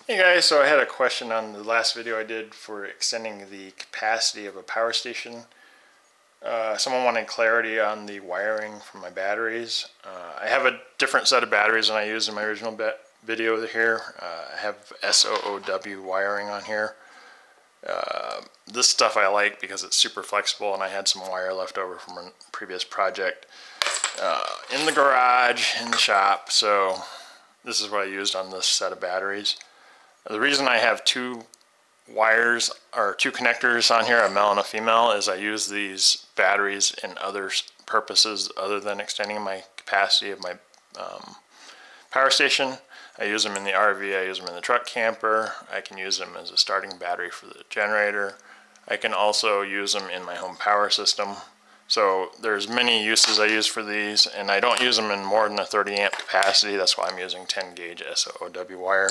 Hey guys, so I had a question on the last video I did for extending the capacity of a power station. Someone wanted clarity on the wiring for my batteries. I have a different set of batteries than I used in my original video here. I have SOOW wiring on here. This stuff I like because it's super flexible, and I had some wire left over from a previous project in the garage, in the shop, so this is what I used on this set of batteries. The reason I have two wires or two connectors on here, a male and a female, is I use these batteries in other purposes other than extending my capacity of my power station. I use them in the RV, I use them in the truck camper, I can use them as a starting battery for the generator. I can also use them in my home power system. So there's many uses I use for these, and I don't use them in more than a 30 amp capacity. That's why I'm using 10 gauge SOOW wire.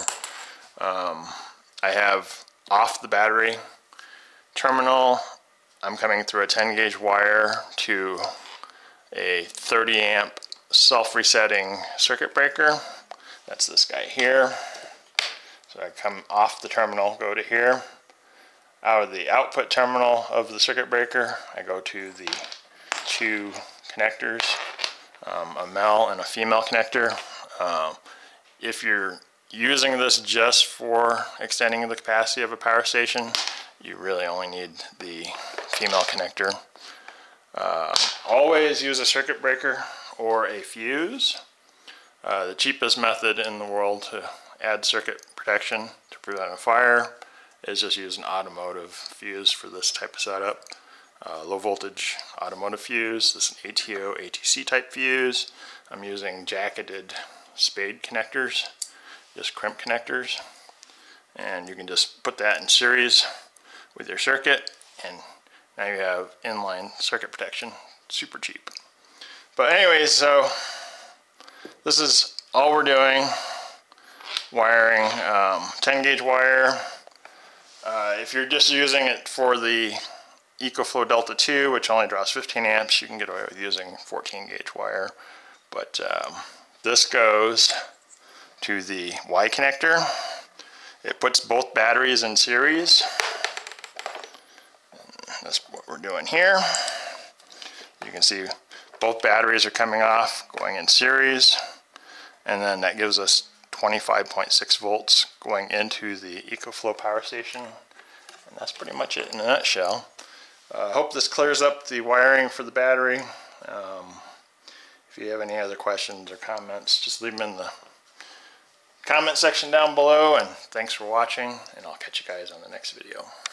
I have off the battery terminal, I'm coming through a 10 gauge wire to a 30 amp self-resetting circuit breaker. That's this guy here. So I come off the terminal, go to here. Out of the output terminal of the circuit breaker, I go to the two connectors, a male and a female connector. If you're using this just for extending the capacity of a power station, you really only need the female connector. Always use a circuit breaker or a fuse. The cheapest method in the world to add circuit protection to prevent a fire is just use an automotive fuse for this type of setup. Low voltage automotive fuse. This is an ATO, ATC type fuse. I'm using jacketed spade connectors, just crimp connectors, and you can just put that in series with your circuit, and now you have inline circuit protection. Super cheap. But anyways, so this is all we're doing. Wiring 10 gauge wire. If you're just using it for the EcoFlow Delta 2, which only draws 15 amps, you can get away with using 14 gauge wire. But this goes to the Y connector. It puts both batteries in series. And that's what we're doing here. You can see both batteries are coming off, going in series, and then that gives us 25.6 volts going into the EcoFlow Power Station. And that's pretty much it in a nutshell. I hope this clears up the wiring for the battery. If you have any other questions or comments, just leave them in the comment section down below, and thanks for watching, and I'll catch you guys on the next video.